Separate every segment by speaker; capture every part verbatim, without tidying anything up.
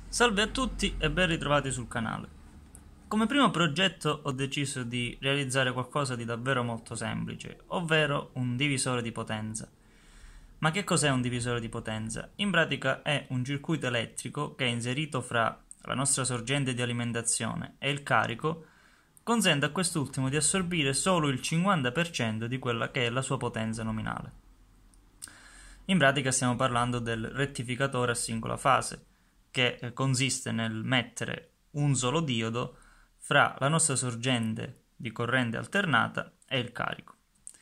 Speaker 1: Salve a tutti e ben ritrovati sul canale. Come primo progetto ho deciso di realizzare qualcosa di davvero molto semplice, ovvero un divisore di potenza. Ma che cos'è un divisore di potenza? In pratica è un circuito elettrico che è inserito fra la nostra sorgente di alimentazione e il carico, consente a quest'ultimo di assorbire solo il cinquanta per cento di quella che è la sua potenza nominale. In pratica stiamo parlando del rettificatore a singola fase, che consiste nel mettere un solo diodo fra la nostra sorgente di corrente alternata e il carico.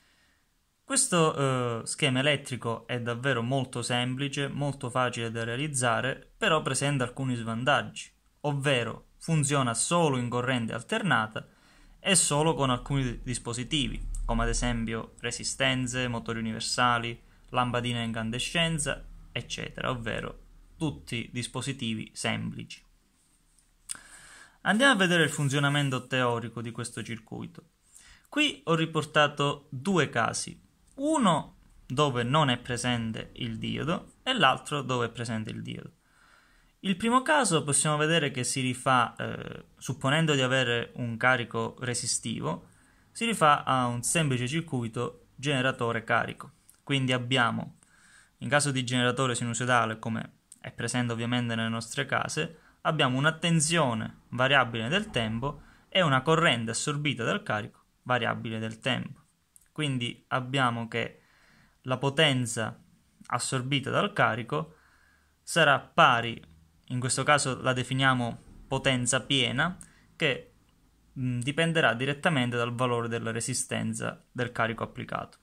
Speaker 1: Questo eh, schema elettrico è davvero molto semplice, molto facile da realizzare, però presenta alcuni svantaggi, ovvero funziona solo in corrente alternata e solo con alcuni dispositivi, come ad esempio resistenze, motori universali, lampadine a incandescenza, eccetera, ovvero tutti dispositivi semplici. Andiamo a vedere il funzionamento teorico di questo circuito. Qui ho riportato due casi, uno dove non è presente il diodo e l'altro dove è presente il diodo. Il primo caso possiamo vedere che si rifà, eh, supponendo di avere un carico resistivo, si rifà a un semplice circuito generatore-carico. Quindi abbiamo, in caso di generatore sinusoidale, come è presente ovviamente nelle nostre case, abbiamo una tensione variabile del tempo e una corrente assorbita dal carico variabile del tempo. Quindi abbiamo che la potenza assorbita dal carico sarà pari, in questo caso la definiamo potenza piena, che mh, dipenderà direttamente dal valore della resistenza del carico applicato.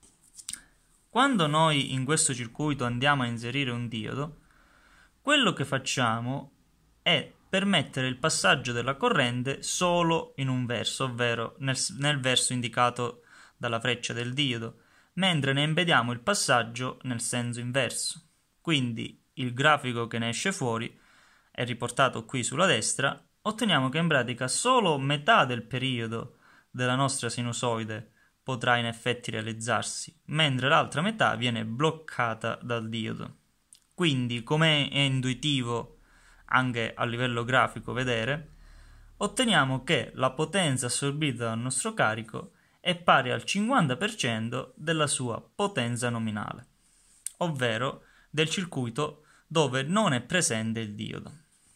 Speaker 1: Quando noi in questo circuito andiamo a inserire un diodo, quello che facciamo è permettere il passaggio della corrente solo in un verso, ovvero nel, nel verso indicato dalla freccia del diodo, mentre ne impediamo il passaggio nel senso inverso. Quindi il grafico che ne esce fuori è riportato qui sulla destra. Otteniamo che in pratica solo metà del periodo della nostra sinusoide potrà in effetti realizzarsi, mentre l'altra metà viene bloccata dal diodo. Quindi, come è intuitivo anche a livello grafico vedere, otteniamo che la potenza assorbita dal nostro carico è pari al cinquanta per cento della sua potenza nominale, ovvero del circuito dove non è presente il diodo.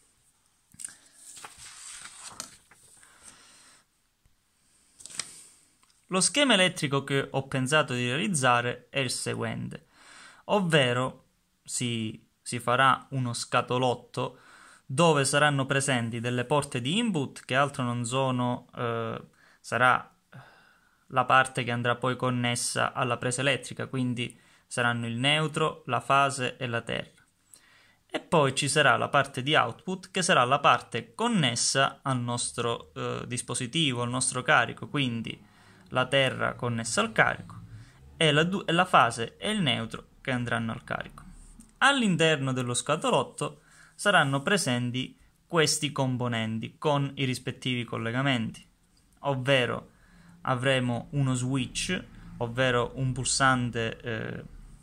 Speaker 1: Lo schema elettrico che ho pensato di realizzare è il seguente, ovvero si, si farà uno scatolotto dove saranno presenti delle porte di input che altro non sono, eh, sarà la parte che andrà poi connessa alla presa elettrica, quindi saranno il neutro, la fase e la terra. E poi ci sarà la parte di output che sarà la parte connessa al nostro eh, dispositivo, al nostro carico, quindi la terra connessa al carico e la, e la fase e il neutro che andranno al carico. All'interno dello scatolotto saranno presenti questi componenti con i rispettivi collegamenti, ovvero avremo uno switch, ovvero un pulsante, eh,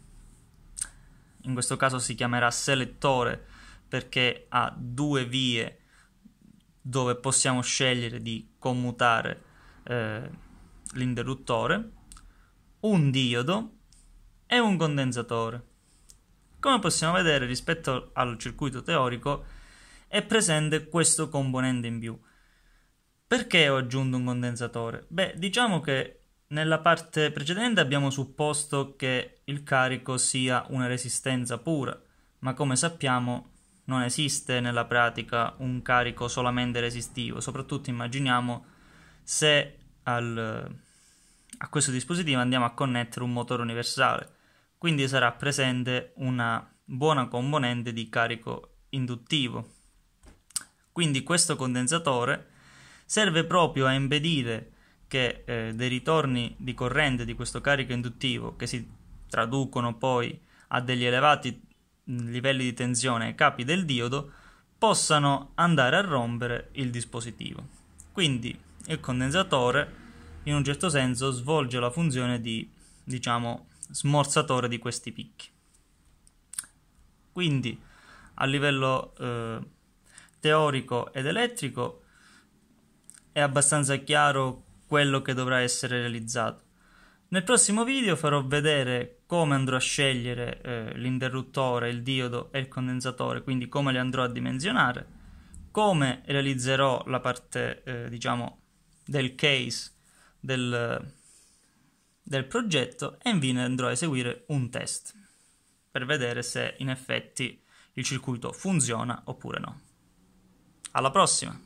Speaker 1: in questo caso si chiamerà selettore perché ha due vie dove possiamo scegliere di commutare eh, l'interruttore, un diodo e un condensatore. Come possiamo vedere, rispetto al circuito teorico è presente questo componente in più. Perché ho aggiunto un condensatore? Beh, diciamo che nella parte precedente abbiamo supposto che il carico sia una resistenza pura, ma come sappiamo non esiste nella pratica un carico solamente resistivo. Soprattutto immaginiamo se al, a questo dispositivo andiamo a connettere un motore universale. Quindi sarà presente una buona componente di carico induttivo. Quindi questo condensatore serve proprio a impedire che eh, dei ritorni di corrente di questo carico induttivo, che si traducono poi a degli elevati livelli di tensione ai capi del diodo, possano andare a rompere il dispositivo. Quindi il condensatore in un certo senso svolge la funzione di, diciamo, smorzatore di questi picchi. Quindi a livello eh, teorico ed elettrico è abbastanza chiaro quello che dovrà essere realizzato. Nel prossimo video farò vedere come andrò a scegliere eh, l'interruttore, il diodo e il condensatore, quindi come li andrò a dimensionare, come realizzerò la parte, eh, diciamo, del case del, del progetto e infine andrò a eseguire un test per vedere se in effetti il circuito funziona oppure no. Alla prossima!